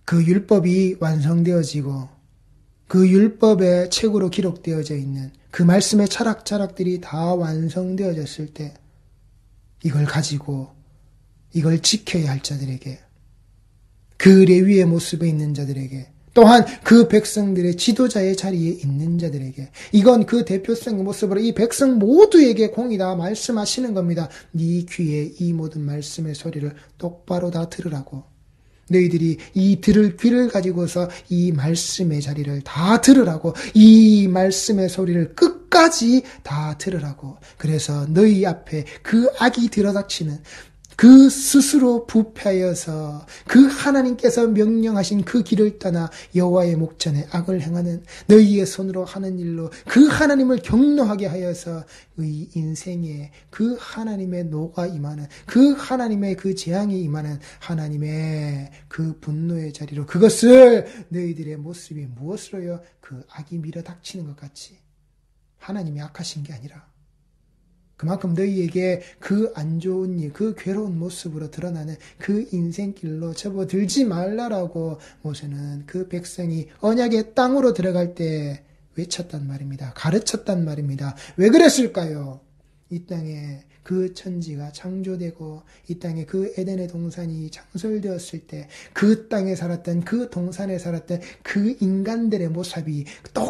그 율법이 완성되어지고 그 율법의 책으로 기록되어져 있는 그 말씀의 철학들이 다 완성되어졌을 때 이걸 가지고 이걸 지켜야 할 자들에게, 그 레위의 모습에 있는 자들에게, 또한 그 백성들의 지도자의 자리에 있는 자들에게, 이건 그 대표성의 모습으로 이 백성 모두에게 공이 다 말씀하시는 겁니다. 네 귀에 이 모든 말씀의 소리를 똑바로 다 들으라고. 너희들이 이 들을 귀를 가지고서 이 말씀의 자리를 다 들으라고, 이 말씀의 소리를 끝까지 다 들으라고. 그래서 너희 앞에 그 악이 들어닥치는, 그 스스로 부패하여서 그 하나님께서 명령하신 그 길을 떠나 여호와의 목전에 악을 행하는, 너희의 손으로 하는 일로 그 하나님을 경노하게 하여서 의 인생에 그 하나님의 노가 임하는, 그 하나님의 그 재앙이 임하는 하나님의 그 분노의 자리로, 그것을 너희들의 모습이 무엇으로요? 그 악이 밀어닥치는 것 같이. 하나님이 악하신 게 아니라 그만큼 너희에게 그 안 좋은 일, 그 괴로운 모습으로 드러나는 그 인생길로 접어들지 말라라고 모세는 그 백성이 언약의 땅으로 들어갈 때 외쳤단 말입니다. 가르쳤단 말입니다. 왜 그랬을까요? 이 땅에 그 천지가 창조되고 이 땅에 그 에덴의 동산이 창설되었을 때 그 땅에 살았던, 그 동산에 살았던 그 인간들의 모습이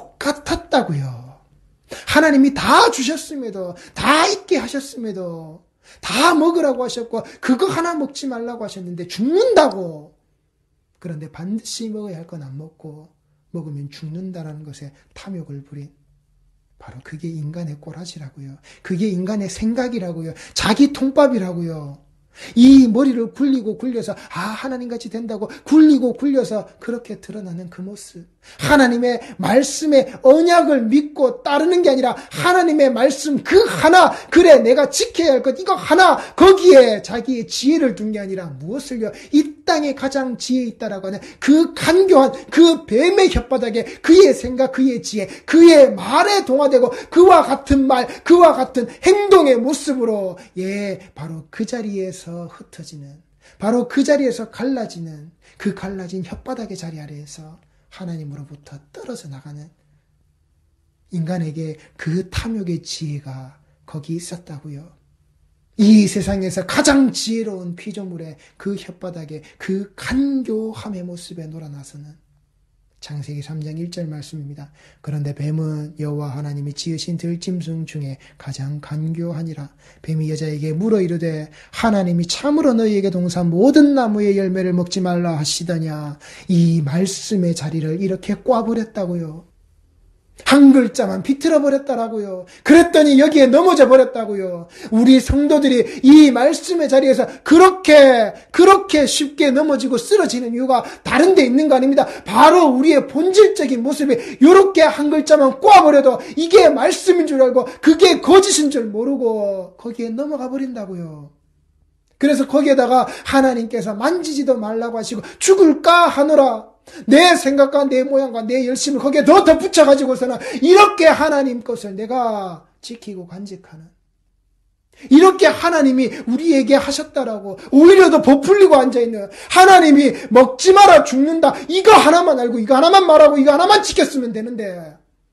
똑같았다고요. 하나님이 다 주셨음에도, 다 있게 하셨음에도, 다 먹으라고 하셨고 그거 하나 먹지 말라고 하셨는데 죽는다고. 그런데 반드시 먹어야 할 건 안 먹고 먹으면 죽는다라는 것에 탐욕을 부린, 바로 그게 인간의 꼬라지라고요. 그게 인간의 생각이라고요. 자기 통밥이라고요. 이 머리를 굴리고 굴려서 하나님같이 된다고 굴리고 굴려서 그렇게 드러나는 그 모습, 하나님의 말씀의 언약을 믿고 따르는 게 아니라 하나님의 말씀 그 하나, 그래 내가 지켜야 할 것 이거 하나, 거기에 자기의 지혜를 둔 게 아니라 무엇을요? 이 땅에 가장 지혜 있다라고 하는 그 간교한 그 뱀의 혓바닥에 그의 생각, 그의 지혜, 그의 말에 동화되고 그와 같은 말, 그와 같은 행동의 모습으로, 바로 그 자리에서 흩어지는, 바로 그 자리에서 갈라지는, 그 갈라진 혓바닥의 자리 아래에서 하나님으로부터 떨어져 나가는 인간에게 그 탐욕의 지혜가 거기 있었다고요. 이 세상에서 가장 지혜로운 피조물의 그 혓바닥에 그 간교함의 모습에 놀아나서는 창세기 3장 1절 말씀입니다. 그런데 뱀은 여호와 하나님이 지으신 들짐승 중에 가장 간교하니라. 뱀이 여자에게 물어 이르되 하나님이 참으로 너희에게 동산 모든 나무의 열매를 먹지 말라 하시더냐. 이 말씀의 자리를 이렇게 꽈버렸다고요. 한 글자만 비틀어 버렸다라고요. 그랬더니 여기에 넘어져 버렸다고요. 우리 성도들이 이 말씀의 자리에서 그렇게 쉽게 넘어지고 쓰러지는 이유가 다른 데 있는 거 아닙니다. 바로 우리의 본질적인 모습이 이렇게 한 글자만 꽈버려도 이게 말씀인 줄 알고 그게 거짓인 줄 모르고 거기에 넘어가 버린다고요. 그래서 거기에다가 하나님께서 만지지도 말라고 하시고 죽을까 하노라. 내 생각과 내 모양과 내 열심을 거기에 더 붙여가지고서는 이렇게 하나님 것을 내가 지키고 간직하는, 이렇게 하나님이 우리에게 하셨다라고 오히려 더 부풀리고 앉아있는, 하나님이 먹지 마라 죽는다 이거 하나만 알고 이거 하나만 말하고 이거 하나만 지켰으면 되는데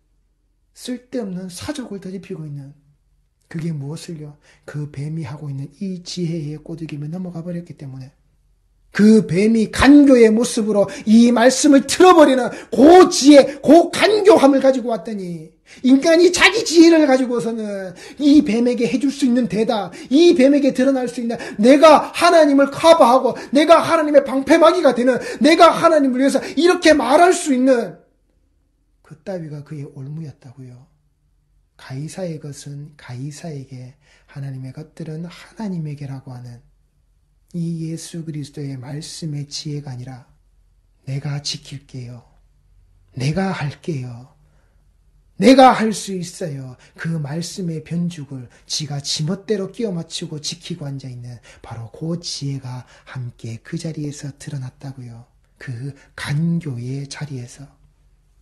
쓸데없는 사족을 더집히고 있는, 그게 무엇을요? 그 뱀이 하고 있는 이 지혜의 꼬드김에 넘어가 버렸기 때문에 그 뱀이 간교의 모습으로 이 말씀을 틀어버리는 그 지혜, 그 간교함을 가지고 왔더니 인간이 자기 지혜를 가지고서는 이 뱀에게 해줄 수 있는 대답, 이 뱀에게 드러날 수 있는, 내가 하나님을 커버하고 내가 하나님의 방패막이가 되는, 내가 하나님을 위해서 이렇게 말할 수 있는 그 따위가 그의 올무였다고요. 가이사의 것은 가이사에게, 하나님의 것들은 하나님에게라고 하는 이 예수 그리스도의 말씀의 지혜가 아니라 내가 지킬게요, 내가 할게요, 내가 할 수 있어요, 그 말씀의 변죽을 지가 지멋대로 끼워 맞추고 지키고 앉아있는 바로 그 지혜가 함께 그 자리에서 드러났다고요. 그 간교의 자리에서.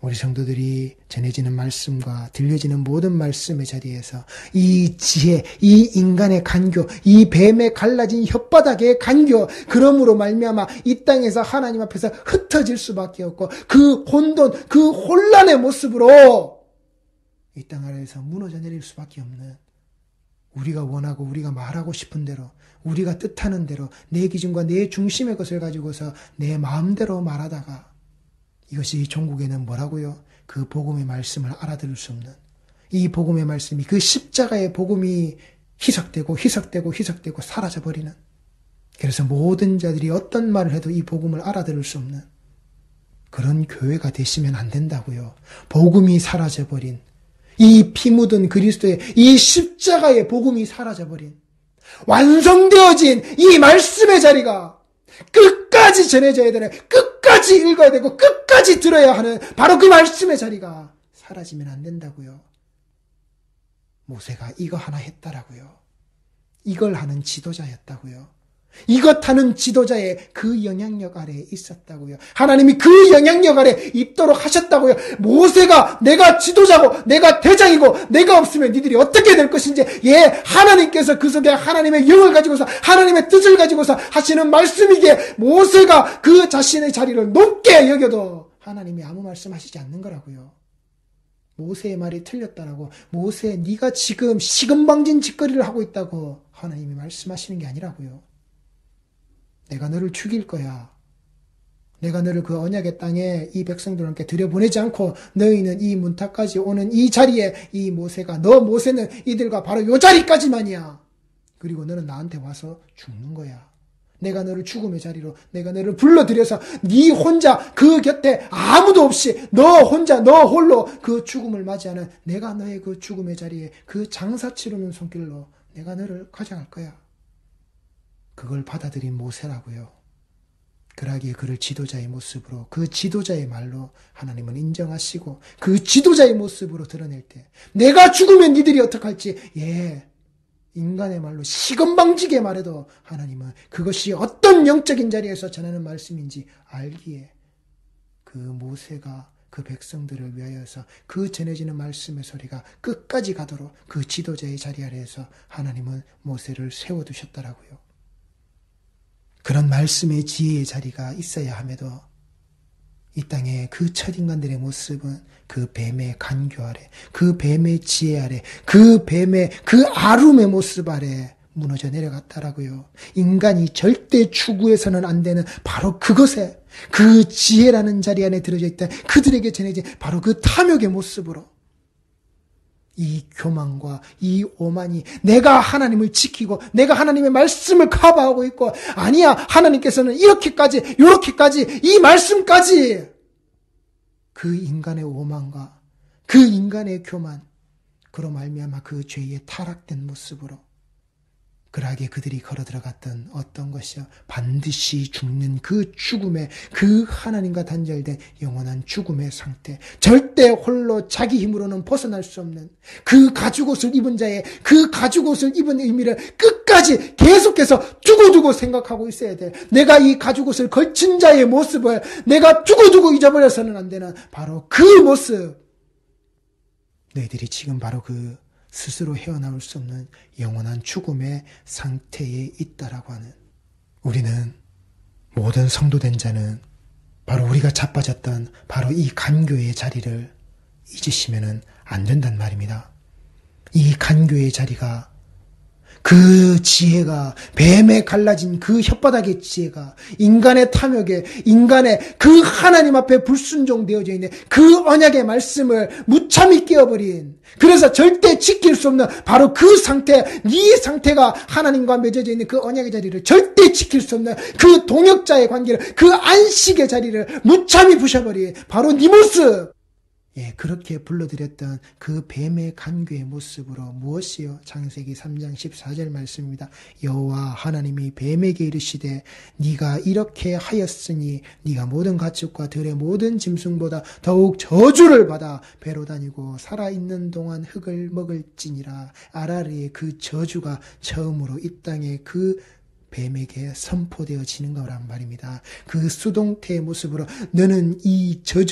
우리 성도들이 전해지는 말씀과 들려지는 모든 말씀의 자리에서 이 지혜, 이 인간의 간교, 이 뱀에 갈라진 혓바닥의 간교, 그러므로 말미암아 이 땅에서 하나님 앞에서 흩어질 수밖에 없고 그 혼돈, 그 혼란의 모습으로 이 땅 아래에서 무너져 내릴 수밖에 없는, 우리가 원하고 우리가 말하고 싶은 대로, 우리가 뜻하는 대로 내 기준과 내 중심의 것을 가지고서 내 마음대로 말하다가, 이것이 종국에는 뭐라고요? 그 복음의 말씀을 알아들을 수 없는, 이 복음의 말씀이, 그 십자가의 복음이 희석되고 사라져버리는, 그래서 모든 자들이 어떤 말을 해도 이 복음을 알아들을 수 없는 그런 교회가 되시면 안 된다고요. 복음이 사라져버린, 이 피 묻은 그리스도의 이 십자가의 복음이 사라져버린, 완성되어진 이 말씀의 자리가 끝까지 전해져야 되는, 끝까지 읽어야 되고 끝까지 들어야 하는 바로 그 말씀의 자리가 사라지면 안 된다고요. 모세가 이거 하나 했다라고요. 이걸 하는 지도자였다고요. 이것 하는 지도자의 그 영향력 아래에 있었다고요. 하나님이 그 영향력 아래에 있도록 하셨다고요. 모세가 내가 지도자고 내가 대장이고 내가 없으면 니들이 어떻게 될 것인지, 하나님께서 그 속에 하나님의 영을 가지고서 하나님의 뜻을 가지고서 하시는 말씀이기에 모세가 그 자신의 자리를 높게 여겨도 하나님이 아무 말씀하시지 않는 거라고요. 모세의 말이 틀렸다라고, 모세 네가 지금 시금방진 짓거리를 하고 있다고 하나님이 말씀하시는 게 아니라고요. 내가 너를 죽일 거야. 내가 너를 그 언약의 땅에 이 백성들과 함께 들여보내지 않고 너희는 이 문턱까지 오는 이 자리에, 이 모세가, 너 모세는 이들과 바로 이 자리까지만이야. 그리고 너는 나한테 와서 죽는 거야. 내가 너를 죽음의 자리로, 내가 너를 불러들여서 네 혼자 그 곁에 아무도 없이 너 혼자, 너 홀로 그 죽음을 맞이하는, 내가 너의 그 죽음의 자리에 그 장사 치르는 손길로 내가 너를 가져갈 거야. 그걸 받아들인 모세라고요. 그러기에 그를 지도자의 모습으로, 그 지도자의 말로 하나님은 인정하시고 그 지도자의 모습으로 드러낼 때, 내가 죽으면 니들이 어떡할지, 인간의 말로 시건방지게 말해도 하나님은 그것이 어떤 영적인 자리에서 전하는 말씀인지 알기에 그 모세가 그 백성들을 위하여서 그 전해지는 말씀의 소리가 끝까지 가도록 그 지도자의 자리 아래에서 하나님은 모세를 세워두셨더라고요. 그런 말씀의 지혜의 자리가 있어야 함에도 이 땅에 그 첫인간들의 모습은 그 뱀의 간교 아래, 그 뱀의 지혜 아래, 그 뱀의 그 아름의 모습 아래 무너져 내려갔다라고요. 인간이 절대 추구해서는 안 되는 바로 그것에, 그 지혜라는 자리 안에 들어져 있던 그들에게 전해진 바로 그 탐욕의 모습으로, 이 교만과 이 오만이, 내가 하나님을 지키고 내가 하나님의 말씀을 커버하고 있고, 아니야 하나님께서는 이렇게까지 요렇게까지 이 말씀까지, 그 인간의 오만과 그 인간의 교만, 그로 말미암아 그 죄에 타락된 모습으로 그러하게 그들이 걸어 들어갔던 어떤 것이요, 반드시 죽는 그 죽음의, 그 하나님과 단절된 영원한 죽음의 상태, 절대 홀로 자기 힘으로는 벗어날 수 없는 그 가죽옷을 입은 자의 그 가죽옷을 입은 의미를 끝까지 계속해서 두고두고 생각하고 있어야 돼. 내가 이 가죽옷을 걸친 자의 모습을 내가 두고두고 잊어버려서는 안 되는 바로 그 모습, 너희들이 지금 바로 그 스스로 헤어나올 수 없는 영원한 죽음의 상태에 있다라고 하는, 우리는, 모든 성도된 자는 바로 우리가 자빠졌던 바로 이 간교의 자리를 잊으시면 안 된단 말입니다. 이 간교의 자리가, 그 지혜가, 뱀에 갈라진 그 혓바닥의 지혜가, 인간의 탐욕에, 인간의 그 하나님 앞에 불순종되어져 있는 그 언약의 말씀을 무참히 깨어버린, 그래서 절대 지킬 수 없는 바로 그 상태, 네 상태가 하나님과 맺어져 있는 그 언약의 자리를 절대 지킬 수 없는 그 동역자의 관계를, 그 안식의 자리를 무참히 부셔버린 바로 네 모습, 그렇게 불러드렸던 그 뱀의 간교의 모습으로 무엇이요? 창세기 3장 14절 말씀입니다. 여호와 하나님이 뱀에게 이르시되 네가 이렇게 하였으니 네가 모든 가축과 들의 모든 짐승보다 더욱 저주를 받아 배로 다니고 살아있는 동안 흙을 먹을지니라. 아라리의 그 저주가 처음으로 이 땅에 그 뱀에게 선포되어지는 거란 말입니다. 그 수동태의 모습으로 너는 이 저주를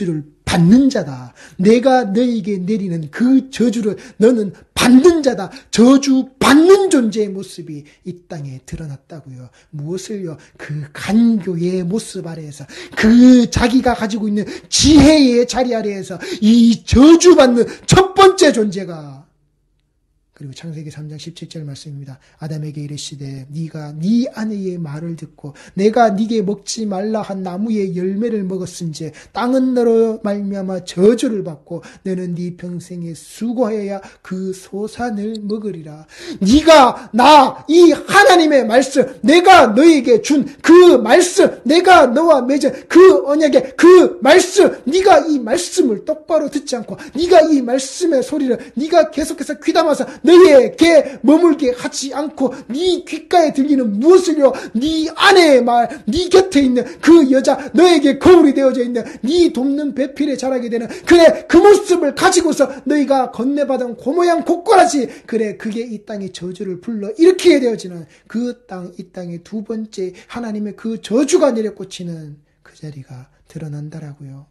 받는 자다. 내가 너에게 내리는 그 저주를 너는 받는 자다. 저주 받는 존재의 모습이 이 땅에 드러났다고요. 무엇을요? 그 간교의 모습 아래에서, 그 자기가 가지고 있는 지혜의 자리 아래에서 이 저주받는 첫 번째 존재가, 그리고 창세기 3장 17절 말씀입니다. 아담에게 이르시되 네가 네 아내의 말을 듣고 내가 네게 먹지 말라 한 나무의 열매를 먹었은지 땅은 너로 말미암아 저주를 받고 너는 네 평생에 수고하여야 그 소산을 먹으리라. 네가 나 이 하나님의 말씀, 내가 너에게 준 그 말씀, 내가 너와 맺은 그 언약의 그 말씀, 네가 이 말씀을 똑바로 듣지 않고 네가 이 말씀의 소리를 네가 계속해서 귀담아서 너에게 머물게 하지 않고 네 귓가에 들리는 무엇을요? 네 아내의 말, 네 곁에 있는 그 여자, 너에게 거울이 되어져 있는 네 돕는 배필에 자라게 되는 그래, 그 모습을 가지고서 너희가 건네받은 그 모양 곳가락이, 그래, 그게 이 땅의 저주를 불러 일으키게 되어지는 그 땅, 이 땅의 두 번째 하나님의 그 저주가 내려꽂히는 그 자리가 드러난다라고요.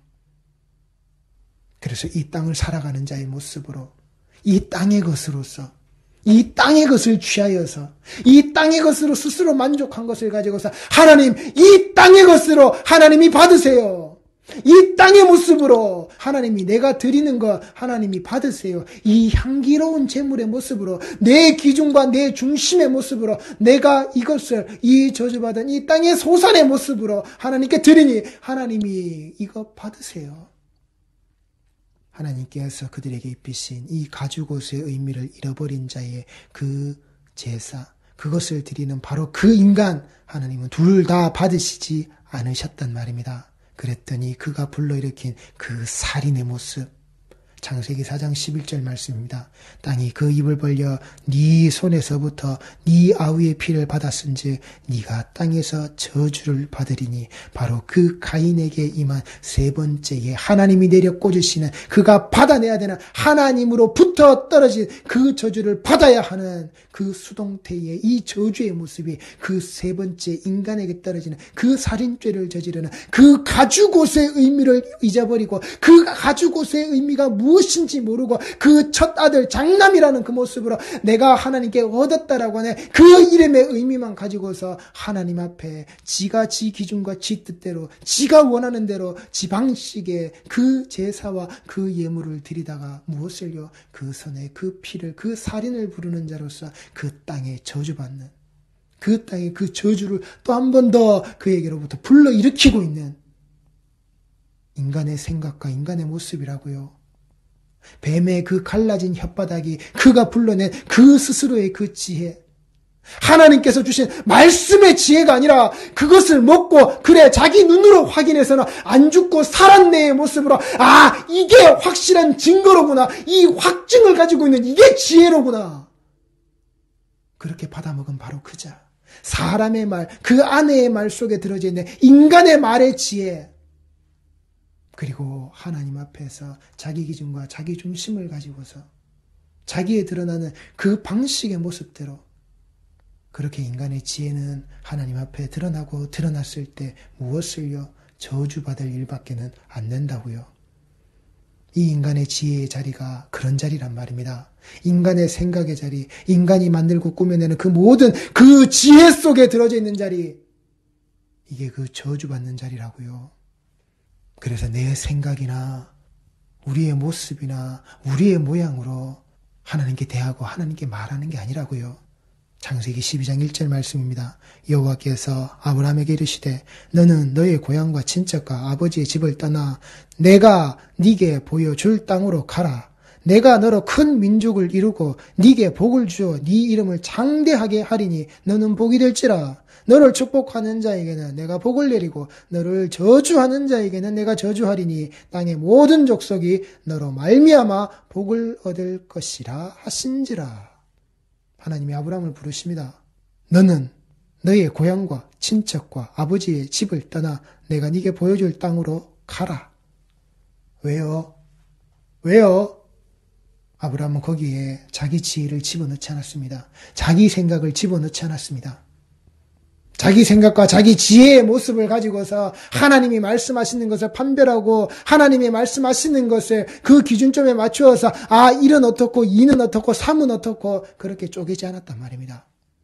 그래서 이 땅을 살아가는 자의 모습으로, 이 땅의 것으로서, 이 땅의 것을 취하여서, 이 땅의 것으로 스스로 만족한 것을 가지고서 하나님, 이 땅의 것으로 하나님이 받으세요. 이 땅의 모습으로 하나님이 내가 드리는 것 하나님이 받으세요. 이 향기로운 제물의 모습으로, 내 기준과 내 중심의 모습으로 내가 이것을, 이 저주받은 이 땅의 소산의 모습으로 하나님께 드리니 하나님이 이거 받으세요. 하나님께서 그들에게 입히신 이 가죽옷의 의미를 잃어버린 자의 그 제사, 그것을 드리는 바로 그 인간, 하나님은 둘 다 받으시지 않으셨단 말입니다. 그랬더니 그가 불러일으킨 그 살인의 모습, 창세기 4장 11절 말씀입니다. 땅이 그 입을 벌려 네 손에서부터 네 아우의 피를 받았은즉 네가 땅에서 저주를 받으리니, 바로 그 가인에게 임한 세 번째에 하나님이 내려 꽂으시는, 그가 받아내야 되는 하나님으로부터 떨어진 그 저주를 받아야 하는 그 수동태의 이 저주의 모습이 그 세 번째 인간에게 떨어지는 그 살인죄를 저지르는 그 가죽옷의 의미를 잊어버리고, 그 가죽옷의 의미가 무엇인지 모르고 그 첫 아들 장남이라는 그 모습으로 내가 하나님께 얻었다라고 하는 그 이름의 의미만 가지고서 하나님 앞에 지가 지 기준과 지 뜻대로, 지가 원하는 대로 지 방식의 그 제사와 그 예물을 드리다가 무엇을요? 그 손에 그 피를, 그 살인을 부르는 자로서 그 땅에 저주받는, 그 땅에 그 저주를 또 한 번 더 그에게로부터 불러일으키고 있는 인간의 생각과 인간의 모습이라고요. 뱀의 그 갈라진 혓바닥이 그가 불러낸 그 스스로의 그 지혜, 하나님께서 주신 말씀의 지혜가 아니라 그것을 먹고 그래 자기 눈으로 확인해서는 안 죽고 살았네의 모습으로, 아, 이게 확실한 증거로구나, 이 확증을 가지고 있는 이게 지혜로구나, 그렇게 받아먹은 바로 그 자, 사람의 말, 그 아내의 말 속에 들어져 있는 인간의 말의 지혜, 그리고 하나님 앞에서 자기 기준과 자기 중심을 가지고서 자기에 드러나는 그 방식의 모습대로, 그렇게 인간의 지혜는 하나님 앞에 드러나고 드러났을 때 무엇을요? 저주받을 일밖에는 안 된다고요. 이 인간의 지혜의 자리가 그런 자리란 말입니다. 인간의 생각의 자리, 인간이 만들고 꾸며내는 그 모든 그 지혜 속에 들어져 있는 자리, 이게 그 저주받는 자리라고요. 그래서 내 생각이나 우리의 모습이나 우리의 모양으로 하나님께 대하고 하나님께 말하는 게 아니라고요. 창세기 12장 1절 말씀입니다. 여호와께서 아브라함에게 이르시되 너는 너의 고향과 친척과 아버지의 집을 떠나 내가 네게 보여줄 땅으로 가라. 내가 너로 큰 민족을 이루고 네게 복을 주어 네 이름을 장대하게 하리니 너는 복이 될지라. 너를 축복하는 자에게는 내가 복을 내리고 너를 저주하는 자에게는 내가 저주하리니 땅의 모든 족속이 너로 말미암아 복을 얻을 것이라 하신지라. 하나님이 아브라함을 부르십니다. 너는 너의 고향과 친척과 아버지의 집을 떠나 내가 네게 보여줄 땅으로 가라. 왜요? 왜요? 아브라함은 거기에 자기 지혜를 집어넣지 않았습니다. 자기 생각을 집어넣지 않았습니다. 자기 생각과 자기 지혜의 모습을 가지고서 하나님이 말씀하시는 것을 판별하고 하나님이 말씀하시는 것을 그 기준점에 맞추어서 아, 1은 어떻고 2는 어떻고 3은 어떻고 그렇게 쪼개지 않았단 말입니다.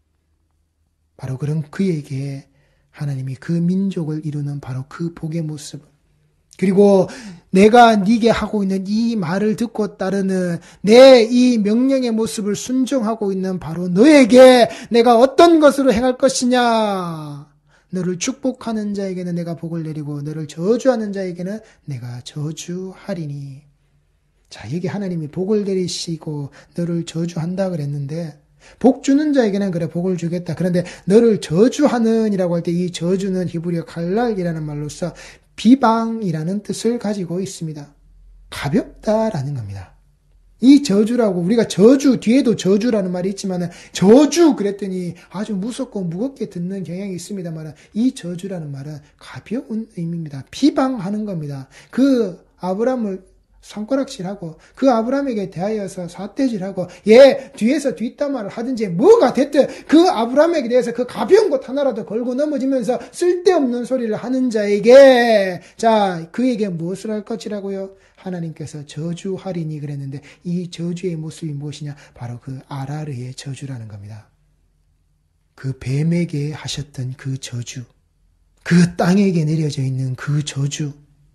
바로 그런 그에게 하나님이 그 민족을 이루는 바로 그 복의 모습을, 그리고 내가 네게 하고 있는 이 말을 듣고 따르는 내 이 명령의 모습을 순종하고 있는 바로 너에게 내가 어떤 것으로 행할 것이냐. 너를 축복하는 자에게는 내가 복을 내리고 너를 저주하는 자에게는 내가 저주하리니. 자, 여기 하나님이 복을 내리시고 너를 저주한다 그랬는데, 복 주는 자에게는 그래 복을 주겠다. 그런데 너를 저주하는이라고 할 때 이 저주는 히브리어 칼날이라는 말로서 비방이라는 뜻을 가지고 있습니다. 가볍다라는 겁니다. 이 저주라고, 우리가 저주, 뒤에도 저주라는 말이 있지만 저주 그랬더니 아주 무섭고 무겁게 듣는 경향이 있습니다만 이 저주라는 말은 가벼운 의미입니다. 비방하는 겁니다. 그 아브람을 손가락질하고 그 아브람에게 대하여서 삿대질하고 뒤에서 뒷담화를 하든지 뭐가 됐든 그 아브람에게 대해서 그 가벼운 것 하나라도 걸고 넘어지면서 쓸데없는 소리를 하는 자에게, 자, 그에게 무엇을 할 것이라고요? 하나님께서 저주하리니 그랬는데 이 저주의 모습이 무엇이냐? 바로 그 아라르의 저주라는 겁니다. 그 뱀에게 하셨던 그 저주, 그 땅에게 내려져 있는 그 저주,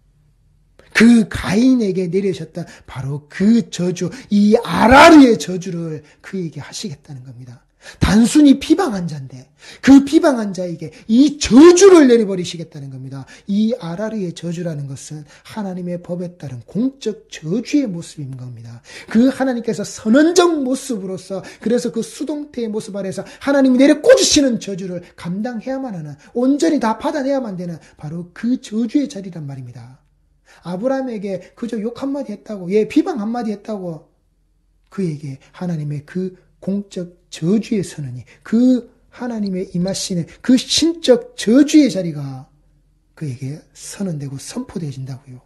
그 가인에게 내리셨던 바로 그 저주, 이 아라르의 저주를 그에게 하시겠다는 겁니다. 단순히 비방한 자인데 그 비방한 자에게 이 저주를 내려버리시겠다는 겁니다. 이 아라르의 저주라는 것은 하나님의 법에 따른 공적 저주의 모습인 겁니다. 그 하나님께서 선언적 모습으로서, 그래서 그 수동태의 모습 아래서 하나님이 내려 꽂으시는 저주를 감당해야만 하는, 온전히 다 받아내야만 되는 바로 그 저주의 자리란 말입니다. 아브라함에게 그저 욕 한마디 했다고, 비방 한마디 했다고 그에게 하나님의 그 공적 저주의 선언이, 그 하나님의 임하시는 그 신적 저주의 자리가 그에게 선언되고 선포되어진다고요.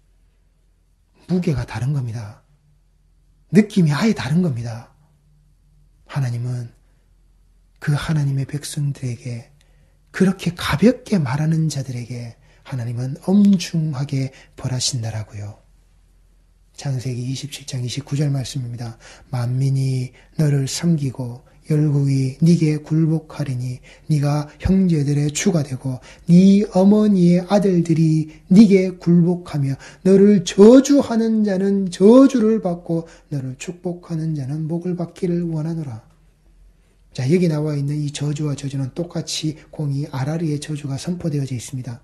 무게가 다른 겁니다. 느낌이 아예 다른 겁니다. 하나님은 그 하나님의 백성들에게, 그렇게 가볍게 말하는 자들에게 하나님은 엄중하게 벌하신다라고요. 창세기 27장 29절 말씀입니다. 만민이 너를 섬기고 열국이 네게 굴복하리니 네가 형제들의 주가 되고 네 어머니의 아들들이 네게 굴복하며 너를 저주하는 자는 저주를 받고 너를 축복하는 자는 복을 받기를 원하노라. 자, 여기 나와 있는 이 저주와 저주는 똑같이 공이 아라르의 저주가 선포되어져 있습니다.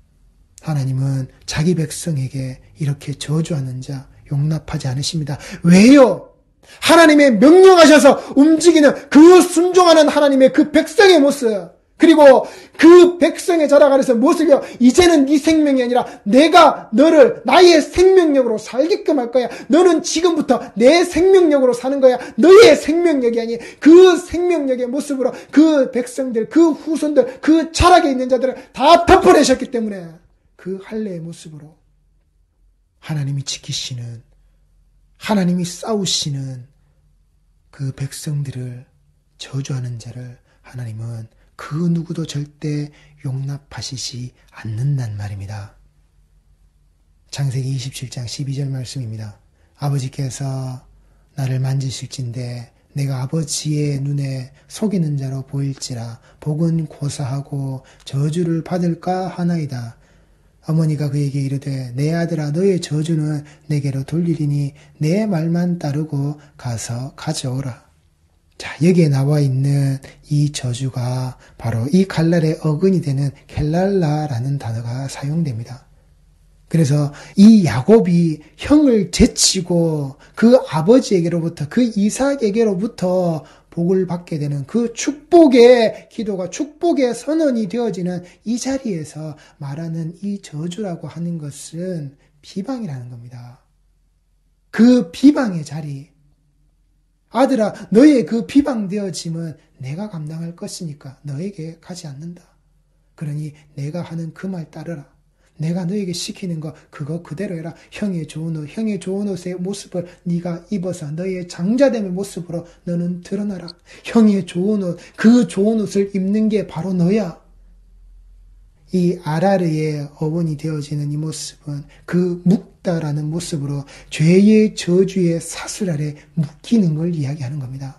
하나님은 자기 백성에게 이렇게 저주하는 자 용납하지 않으십니다. 왜요? 하나님의 명령하셔서 움직이는 그 순종하는 하나님의 그 백성의 모습, 그리고 그 백성의 자락 아래서 모습이요, 이제는 네 생명이 아니라 내가 너를 나의 생명력으로 살게끔 할 거야. 너는 지금부터 내 생명력으로 사는 거야. 너의 생명력이 아닌 그 생명력의 모습으로 그 백성들, 그 후손들, 그 자락에 있는 자들을 다 덮어내셨기 때문에 그 할례의 모습으로 하나님이 지키시는, 하나님이 싸우시는 그 백성들을 저주하는 자를 하나님은 그 누구도 절대 용납하시지 않는단 말입니다. 창세기 27장 12절 말씀입니다. 아버지께서 나를 만지실진데 내가 아버지의 눈에 속이는 자로 보일지라 복은 고사하고 저주를 받을까 하나이다. 어머니가 그에게 이르되 내 아들아 너의 저주는 내게로 돌리리니 내 말만 따르고 가서 가져오라. 자, 여기에 나와 있는 이 저주가 바로 이 갈랄의 어근이 되는 켈랄라라는 단어가 사용됩니다. 그래서 이 야곱이 형을 제치고 그 아버지에게로부터, 그 이삭에게로부터 복을 받게 되는 그 축복의 기도가, 축복의 선언이 되어지는 이 자리에서 말하는 이 저주라고 하는 것은 비방이라는 겁니다. 그 비방의 자리, 아들아 너의 그 비방되어짐은 내가 감당할 것이니까 너에게 가지 않는다. 그러니 내가 하는 그 말 따르라. 내가 너에게 시키는 거 그거 그대로 해라. 형의 좋은 옷, 형의 좋은 옷의 모습을 네가 입어서 너의 장자됨의 모습으로 너는 드러나라. 형의 좋은 옷, 그 좋은 옷을 입는 게 바로 너야. 이 아라르의 어원이 되어지는 이 모습은 그 묶다라는 모습으로 죄의 저주의 사슬 아래 묶이는 걸 이야기하는 겁니다.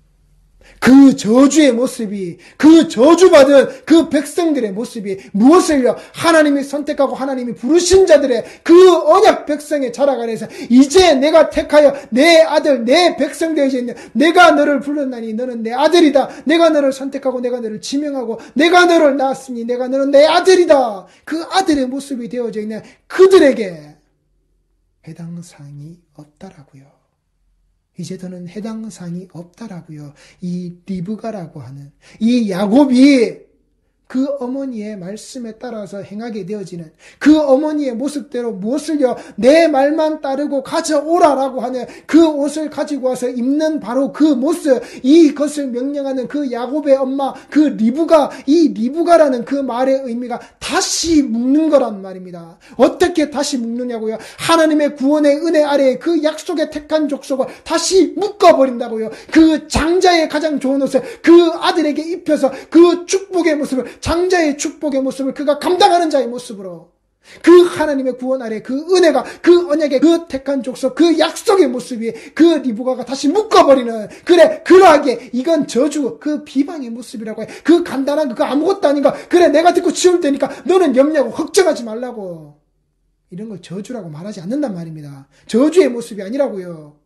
그 저주의 모습이, 그 저주받은 그 백성들의 모습이 무엇을요? 하나님이 선택하고 하나님이 부르신 자들의 그 언약 백성의 자락 아래에서 이제 내가 택하여 내 아들, 내 백성 되어져 있는 내가 너를 불렀나니 너는 내 아들이다. 내가 너를 선택하고 내가 너를 지명하고 내가 너를 낳았으니 내가 너는 내 아들이다. 그 아들의 모습이 되어져 있는 그들에게 해당 사항이 없다라고요. 이제 더는 해당 사항이 없다라고요. 이 리브가라고 하는 이 야곱이 그 어머니의 말씀에 따라서 행하게 되어지는 그 어머니의 모습대로 무엇을요? 내 말만 따르고 가져오라라고 하는 그 옷을 가지고 와서 입는 바로 그 모습, 이것을 명령하는 그 야곱의 엄마, 그 리브가, 이 리브가라는 그 말의 의미가 다시 묶는 거란 말입니다. 어떻게 다시 묶느냐고요? 하나님의 구원의 은혜 아래에 그 약속의 택한 족속을 다시 묶어버린다고요. 그 장자의 가장 좋은 옷을 그 아들에게 입혀서 그 축복의 모습을, 장자의 축복의 모습을 그가 감당하는 자의 모습으로 그 하나님의 구원 아래 그 은혜가 그 언약의 그 택한 족속 그 약속의 모습이 그 리브가가 다시 묶어버리는, 그래 그러하기에 이건 저주 그 비방의 모습이라고 해. 그 간단한 그 아무것도 아닌가, 그래 내가 듣고 치울 테니까 너는 염려하고 걱정하지 말라고, 이런 걸 저주라고 말하지 않는단 말입니다. 저주의 모습이 아니라고요.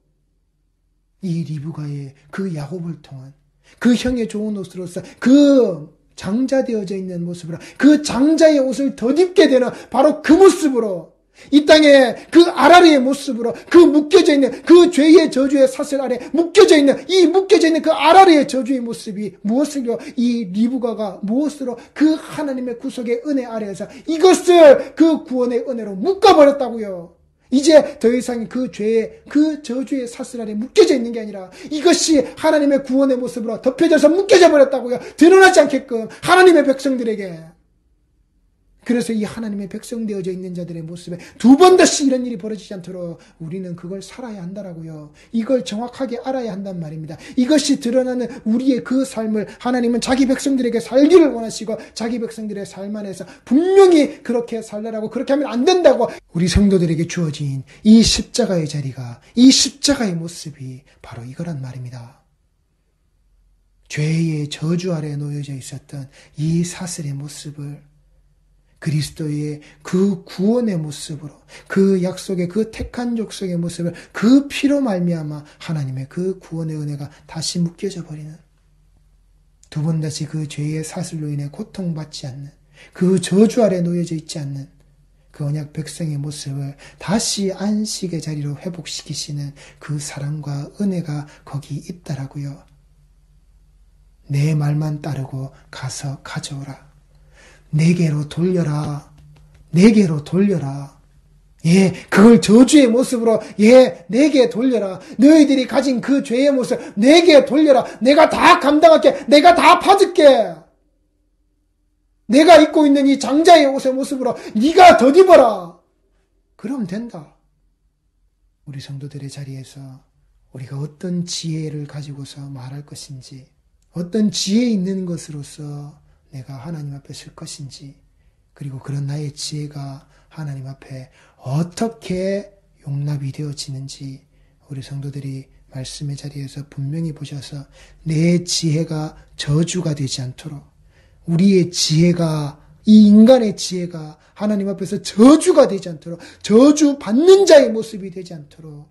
이 리브가의 그 야곱을 통한 그 형의 좋은 옷으로서 그 장자되어져 있는 모습으로, 그 장자의 옷을 덧입게 되는 바로 그 모습으로, 이 땅에 그 아라리의 모습으로, 그 묶여져 있는 그 죄의 저주의 사슬 아래 묶여져 있는 이 묶여져 있는 그 아라리의 저주의 모습이 무엇을요? 이 리브가가 무엇으로 그 하나님의 구속의 은혜 아래에서 이것을 그 구원의 은혜로 묶어버렸다고요. 이제 더 이상 그 죄의 그 저주의 사슬 아래 묶여져 있는 게 아니라 이것이 하나님의 구원의 모습으로 덮여져서 묶여져 버렸다고요. 드러나지 않게끔 하나님의 백성들에게. 그래서 이 하나님의 백성 되어져 있는 자들의 모습에 두 번 다시 이런 일이 벌어지지 않도록 우리는 그걸 살아야 한다라고요. 이걸 정확하게 알아야 한단 말입니다. 이것이 드러나는 우리의 그 삶을 하나님은 자기 백성들에게 살기를 원하시고 자기 백성들의 삶 안에서 분명히 그렇게 살라라고, 그렇게 하면 안 된다고 우리 성도들에게 주어진 이 십자가의 자리가, 이 십자가의 모습이 바로 이거란 말입니다. 죄의 저주 아래 놓여져 있었던 이 사슬의 모습을 그리스도의 그 구원의 모습으로, 그 약속의 그 택한 족속의 모습을 그 피로 말미암아 하나님의 그 구원의 은혜가 다시 묶여져 버리는, 두 번 다시 그 죄의 사슬로 인해 고통받지 않는, 그 저주 아래 놓여져 있지 않는 그 언약 백성의 모습을 다시 안식의 자리로 회복시키시는 그 사랑과 은혜가 거기 있다라고요. 내 말만 따르고 가서 가져오라. 내게로 돌려라. 내게로 돌려라. 예, 그걸 저주의 모습으로, 예, 내게 돌려라. 너희들이 가진 그 죄의 모습 내게 돌려라. 내가 다 감당할게. 내가 다 파줄게. 내가 입고 있는 이 장자의 옷의 모습으로 네가 덧입어라. 그럼 된다. 우리 성도들의 자리에서 우리가 어떤 지혜를 가지고서 말할 것인지, 어떤 지혜 있는 것으로서 내가 하나님 앞에 설 것인지, 그리고 그런 나의 지혜가 하나님 앞에 어떻게 용납이 되어지는지 우리 성도들이 말씀의 자리에서 분명히 보셔서 내 지혜가 저주가 되지 않도록, 우리의 지혜가, 이 인간의 지혜가 하나님 앞에서 저주가 되지 않도록, 저주 받는 자의 모습이 되지 않도록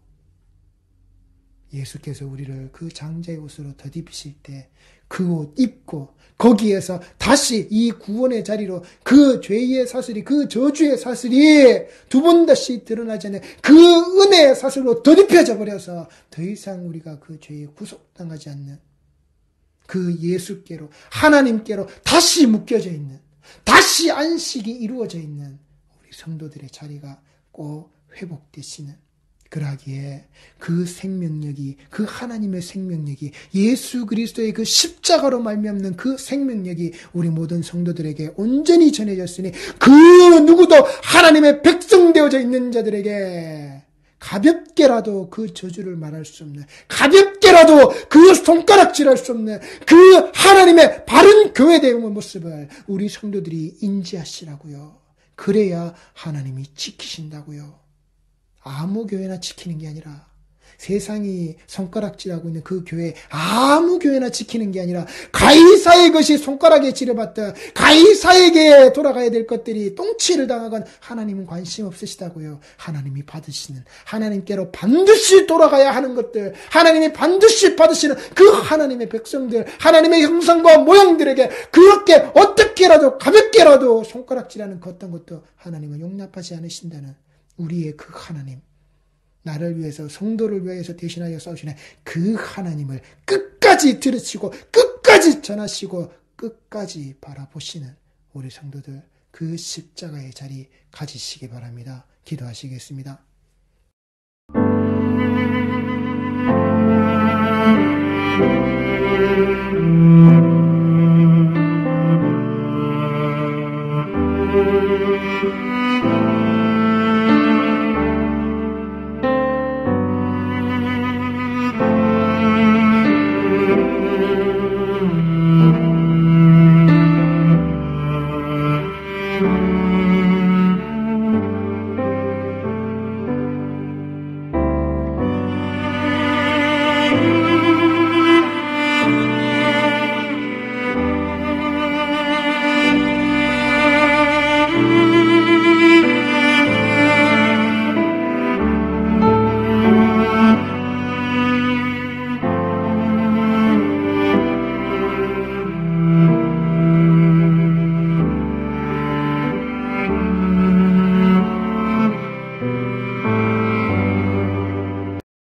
예수께서 우리를 그 장자의 옷으로 덧입히실 때 그 옷 입고 거기에서 다시 이 구원의 자리로 그 죄의 사슬이, 그 저주의 사슬이 두 번 다시 드러나지 않는 그 은혜의 사슬로 덧입혀져 버려서 더 이상 우리가 그 죄에 구속당하지 않는 그 예수께로, 하나님께로 다시 묶여져 있는, 다시 안식이 이루어져 있는 우리 성도들의 자리가 꼭 회복되시는, 그러기에 그 생명력이, 그 하나님의 생명력이, 예수 그리스도의 그 십자가로 말미암는 그 생명력이 우리 모든 성도들에게 온전히 전해졌으니 그 누구도 하나님의 백성 되어져 있는 자들에게 가볍게라도 그 저주를 말할 수 없는, 가볍게라도 그 손가락질할 수 없는 그 하나님의 바른 교회되의 모습을 우리 성도들이 인지하시라고요. 그래야 하나님이 지키신다고요. 아무 교회나 지키는 게 아니라, 세상이 손가락질하고 있는 그 교회 아무 교회나 지키는 게 아니라, 가이사의 것이 손가락에 찌려봤다, 가이사에게 돌아가야 될 것들이 똥치를 당하건 하나님은 관심 없으시다고요. 하나님이 받으시는, 하나님께로 반드시 돌아가야 하는 것들, 하나님이 반드시 받으시는 그 하나님의 백성들, 하나님의 형상과 모양들에게 그렇게 어떻게라도 가볍게라도 손가락질하는 그 어떤 것도 하나님은 용납하지 않으신다는 우리의 그 하나님, 나를 위해서, 성도를 위해서 대신하여 싸우시는 그 하나님을 끝까지 들으시고 끝까지 전하시고 끝까지 바라보시는 우리 성도들, 그 십자가의 자리 가지시기 바랍니다. 기도하시겠습니다.